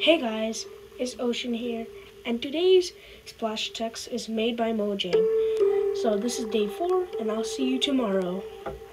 Hey guys, it's Ocean here, and today's splash text is made by Mojang. So this is day 4, and I'll see you tomorrow.